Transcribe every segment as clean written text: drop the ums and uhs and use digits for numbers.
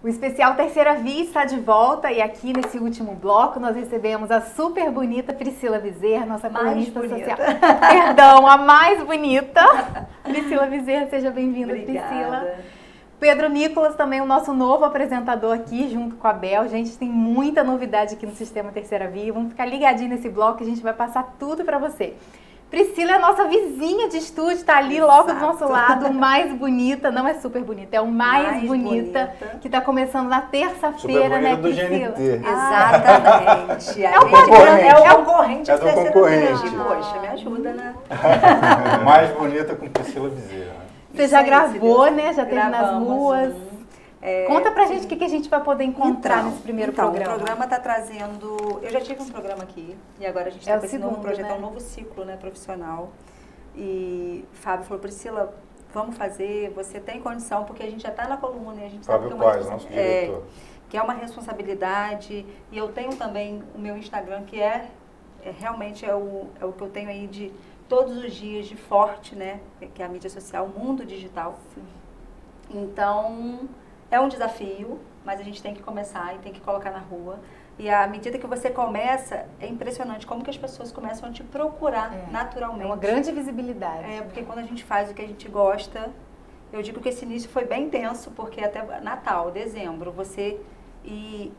O especial Terceira Via está de volta e aqui nesse último bloco nós recebemos a super bonita Priscila Vizer, nossa colunista social. Perdão, a mais bonita. Priscila Vizer, seja bem-vinda, Priscila. Pedro Nicolas, também o nosso novo apresentador aqui, junto com a Bel. Gente, tem muita novidade aqui no Sistema Terceira Via. Vamos ficar ligadinho nesse bloco que a gente vai passar tudo para você. Priscila é a nossa vizinha de estúdio, está ali logo do nosso lado, mais bonita, não é super bonita, é o mais bonita, que está começando na terça-feira, né, Priscila? Do GNT. Exatamente. É o concorrente. É o concorrente. É do concorrente. Poxa, me ajuda, né? Mais bonita com Priscila Vizer. Você já gravou, né? Já teve nas ruas. Conta pra gente o que a gente vai poder encontrar nesse primeiro programa. O programa está trazendo... Eu já tive um programa aqui e agora a gente está com esse novo projeto, né? É um novo ciclo, né, profissional. E Fábio falou, Priscila, vamos fazer, você tem condição, porque a gente já está na coluna e a gente Fábio sabe que Paz, nosso diretor. Que é uma responsabilidade. E eu tenho também o meu Instagram, que realmente é o que eu tenho aí de todos os dias de forte, né? Que é a mídia social, o mundo digital. Sim. Então... é um desafio, mas a gente tem que começar e tem que colocar na rua. E à medida que você começa, é impressionante como que as pessoas começam a te procurar naturalmente. É uma grande visibilidade. Porque quando a gente faz o que a gente gosta, eu digo que esse início foi bem tenso, porque até Natal, dezembro, você ir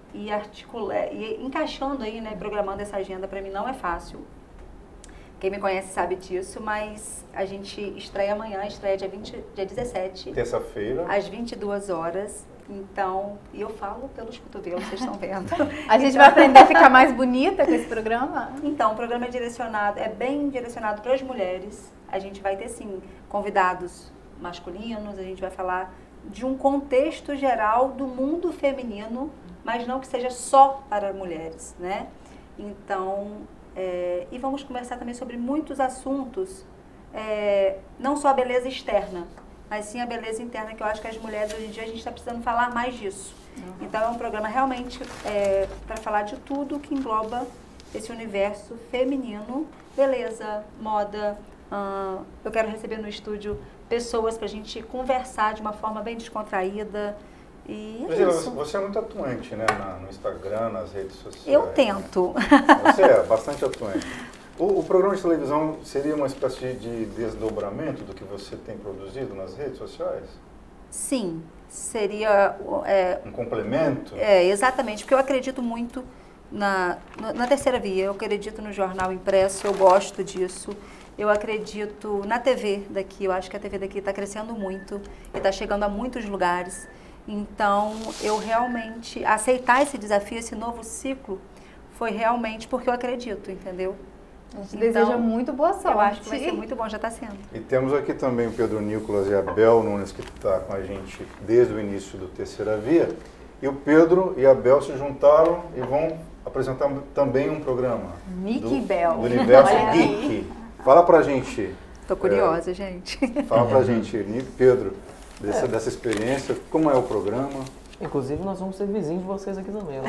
encaixando aí, né, programando essa agenda, para mim não é fácil. Quem me conhece sabe disso, mas a gente estreia amanhã, estreia dia 17. Terça-feira. Às 22 horas. Então, e eu falo pelos cotovelos, vocês estão vendo. A gente vai aprender a ficar mais bonita com esse programa? Então, o programa é bem direcionado para as mulheres. A gente vai ter, sim, convidados masculinos, a gente vai falar de um contexto geral do mundo feminino, mas não que seja só para mulheres, né? Então... e vamos conversar também sobre muitos assuntos, não só a beleza externa, mas sim a beleza interna, que eu acho que as mulheres hoje em dia a gente está precisando falar mais disso. Uhum. Então é um programa realmente para falar de tudo que engloba esse universo feminino, beleza, moda. Eu quero receber no estúdio pessoas para a gente conversar de uma forma bem descontraída. E você é muito atuante, né, no Instagram, nas redes sociais. Eu tento. Você é bastante atuante. O programa de televisão seria uma espécie de desdobramento do que você tem produzido nas redes sociais? Sim, seria... um complemento? Exatamente, porque eu acredito muito na Terceira Via, eu acredito no jornal impresso, eu gosto disso. Eu acredito na TV daqui, eu acho que a TV daqui está crescendo muito e está chegando a muitos lugares. Então, eu realmente aceitar esse desafio, esse novo ciclo, foi realmente porque eu acredito, entendeu? A gente deseja muito boa sorte. Eu acho que vai ser muito bom, já está sendo. E temos aqui também o Pedro Nicolas e a Bel Nunes, que está com a gente desde o início do Terceira Via. E o Pedro e a Bel se juntaram e vão apresentar também um programa. Nick e Bel. Do universo geek. Fala pra gente. Tô curiosa, gente. Fala pra gente, Pedro, dessa experiência, como é o programa? Inclusive, nós vamos ser vizinhos de vocês aqui também. Né?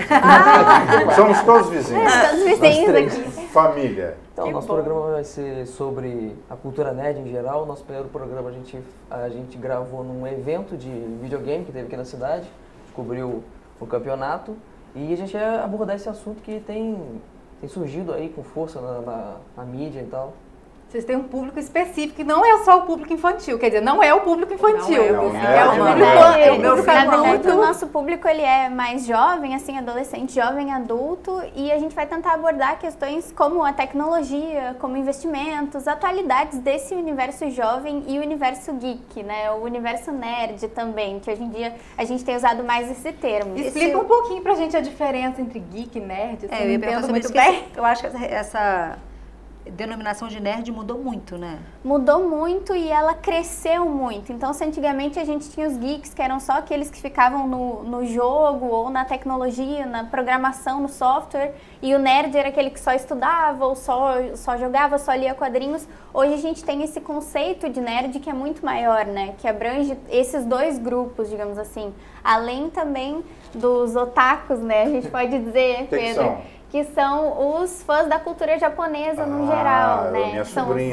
Somos todos vizinhos. Todos vizinhos aqui. Família. Então, nosso programa vai ser sobre a cultura nerd em geral. Nosso primeiro programa a gente gravou num evento de videogame que teve aqui na cidade, cobriu o campeonato, e a gente ia abordar esse assunto que tem surgido aí com força na mídia e tal. Vocês têm um público específico, que não é só o público infantil, quer dizer, não é o público infantil. É o público Na verdade, adulto. o nosso público ele é mais jovem, assim, adolescente, jovem, adulto, e a gente vai tentar abordar questões como a tecnologia, como investimentos, atualidades desse universo jovem e o universo geek, né? O universo nerd também, que hoje em dia a gente tem usado mais esse termo. Explica um pouquinho pra gente a diferença entre geek e nerd. Eu ia perguntar sobre isso, eu acho que essa denominação de nerd mudou muito, né? Mudou muito e ela cresceu muito. Então, se antigamente a gente tinha os geeks, que eram só aqueles que ficavam no jogo ou na tecnologia, na programação, no software, e o nerd era aquele que só estudava ou só jogava, só lia quadrinhos. Hoje a gente tem esse conceito de nerd que é muito maior, né? Que abrange esses dois grupos, digamos assim. Além também dos otakus, né? A gente pode dizer, Pedro, que são os fãs da cultura japonesa no geral, né? Minha sobrinha.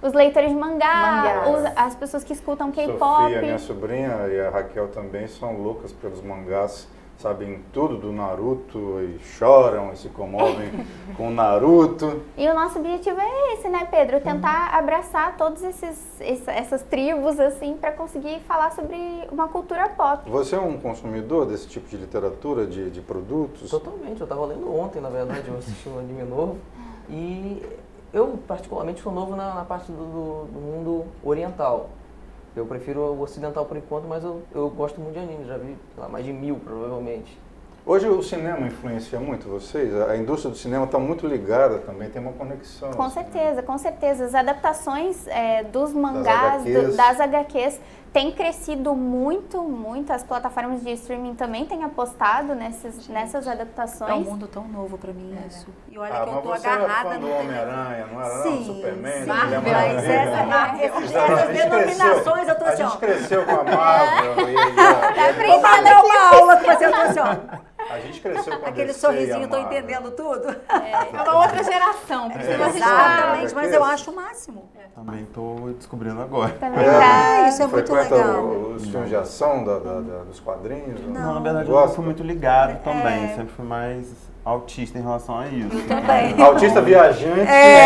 os leitores de mangá, as pessoas que escutam K-pop. Sofia, minha sobrinha, e a Raquel também são loucas pelos mangás, sabem tudo do Naruto e choram e se comovem com o Naruto. E o nosso objetivo é esse, né, Pedro? Tentar abraçar todas essas tribos, assim, para conseguir falar sobre uma cultura pop. Você é um consumidor desse tipo de literatura, de produtos? Totalmente, eu estava lendo ontem, na verdade, eu assisti um anime novo. E eu, particularmente, sou novo na parte do mundo oriental. Eu prefiro o ocidental por enquanto, mas eu gosto muito de anime, já vi, sei lá, mais de 1000 provavelmente. Hoje o cinema influencia muito vocês? A indústria do cinema está muito ligada também, tem uma conexão. Com assim, certeza, né? com certeza. As adaptações dos mangás, das HQs, têm crescido muito, muito. As plataformas de streaming também têm apostado nessas adaptações. É um mundo tão novo pra mim isso. E olha que eu mas tô você agarrada era fã do Homem-Aranha, não era Sim, não? Superman, sim. Mulher Mas Maravilha. essas denominações eu tô A assim, gente ó. cresceu com a Marvel Vou mandar uma aula com você, eu tô assim, ó. A gente cresceu com a Aquele DC e a sorrisinho, tô Marvel. entendendo tudo. É uma outra geração, precisa Exatamente, mas eu acho o máximo. Também tô descobrindo agora. Também tá. Isso é muito Frequenta legal. os filmes de ação dos quadrinhos? Não, na verdade eu Gosta? não fui muito ligado também, sempre fui mais autista em relação a isso. Também. Autista viajante.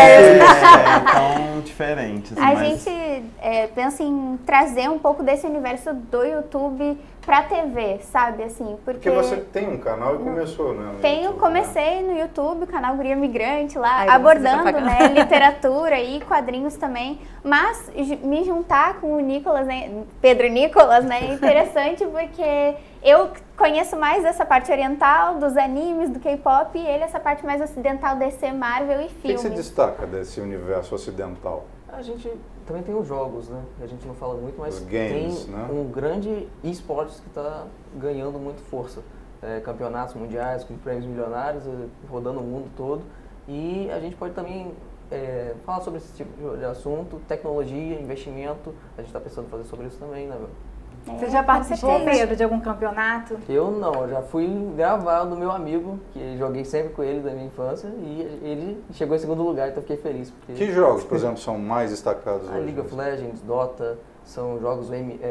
Então diferente. Assim, A mas gente pensa em trazer um pouco desse universo do YouTube pra TV, sabe? Assim, Porque você tem um canal e começou, né? no YouTube, né? Comecei no YouTube, o canal Guria Migrante lá, Ai, não abordando, precisa pagar. né, literatura e quadrinhos também, mas me juntar com o Nicolas, né, Pedro Nicolas, né, é interessante porque eu conheço mais essa parte oriental, dos animes, do K-pop, e ele essa parte mais ocidental, DC, Marvel e O que filmes. se destaca desse universo ocidental? A gente também tem os jogos, né? A gente não fala muito, mas Os games, tem né? um grande esportes que está ganhando muito força. Campeonatos mundiais com prêmios milionários, rodando o mundo todo. E a gente pode também falar sobre esse tipo de assunto, tecnologia, investimento. A gente está pensando em fazer sobre isso também, né, meu? Você já participou, Pedro, de algum campeonato? Eu não, eu já fui gravar do meu amigo, que joguei sempre com ele da minha infância, e ele chegou em segundo lugar, então fiquei feliz. Porque Que jogos, por exemplo, são mais destacados a hoje? League of Legends, Dota, são jogos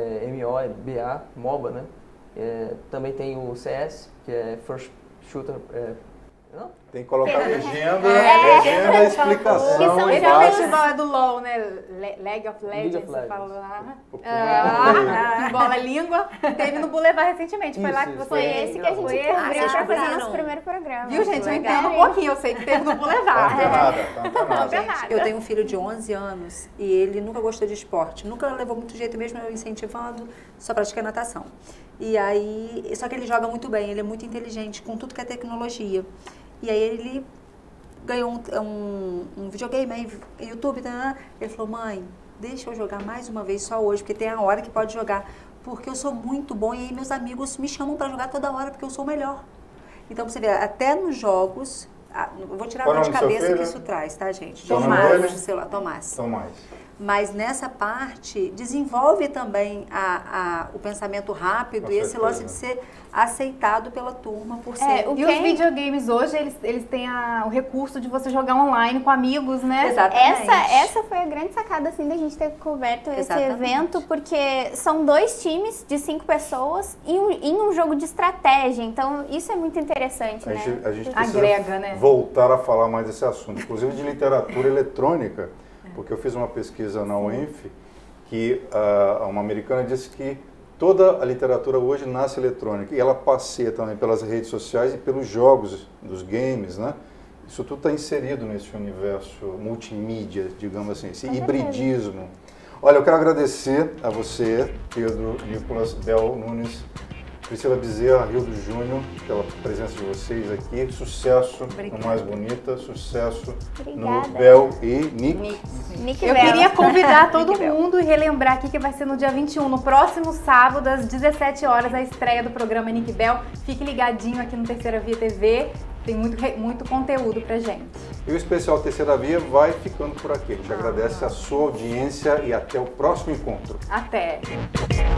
MOBA, MOBA, né? Também tem o CS, que é First Shooter. Não? Tem que colocar legenda e explicação. Que são e Esse jogos- base. festival é do LoL, né? League of Legends, Legends. você falou lá. Popular. Bola a língua. Teve no Boulevard recentemente. Foi lá que Isso, você... Foi esse que a gente Foi esse? cobriu vocês pra fazer cobriram. nosso primeiro programa. Viu, gente? Eu Legal. entendo um pouquinho. Eu sei que teve no Tá Boulevard. antenada, tá Não, antenada. nada. Eu tenho um filho de 11 anos e ele nunca gostou de esporte. Nunca levou muito jeito, mesmo eu incentivando, só pratica natação. E aí, só que ele joga muito bem, ele é muito inteligente com tudo que é tecnologia. E aí ele ganhou um videogame, aí, YouTube, né? Ele falou, mãe, deixa eu jogar mais uma vez só hoje, porque tem a hora que pode jogar. Porque eu sou muito bom e aí meus amigos me chamam para jogar toda hora, porque eu sou o melhor. Então, pra você ver, até nos jogos, eu vou tirar a Qual dor o de nome do seu cabeça que filho? isso traz, tá, gente? Qual o nome Tomás, dele? sei lá, Tomás. São mais. Mas nessa parte, desenvolve também o pensamento rápido Com e esse certeza. lance de ser aceitado pela turma por ser... E os videogames hoje, eles têm o recurso de você jogar online com amigos, né? Exatamente. Essa foi a grande sacada, assim, da gente ter coberto esse Exatamente. evento, porque são 2 times de 5 pessoas em um jogo de estratégia. Então, isso é muito interessante, né? A gente precisa Agrega, né? voltar a falar mais desse assunto, inclusive de literatura eletrônica, porque eu fiz uma pesquisa na UENF que uma americana disse que toda a literatura hoje nasce eletrônica e ela passeia também pelas redes sociais e pelos jogos dos games, né? Isso tudo está inserido nesse universo multimídia, digamos assim, esse hibridismo. Olha, eu quero agradecer a você, Pedro Nicolas, Bel Nunes, Priscila Bezerra, Rildo Júnior, pela presença de vocês aqui. Sucesso no Mais Bonita, sucesso Obrigada. no Bel e Nick. Nick Eu Bell. queria convidar todo mundo e relembrar aqui que vai ser no dia 21, no próximo sábado, às 17 horas, a estreia do programa Nick Bell. Fique ligadinho aqui no Terceira Via TV, tem muito conteúdo pra gente. E o especial Terceira Via vai ficando por aqui. A gente agradece a sua audiência e até o próximo encontro. Até!